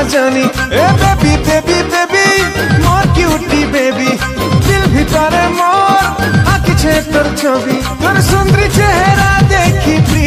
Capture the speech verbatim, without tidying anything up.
জানি এ baby baby baby মোর কিউটি বেবি দিল ভিতরে মোর আঁকিছে তোর ছবি তোর সুন্দরী চেহারা দেখি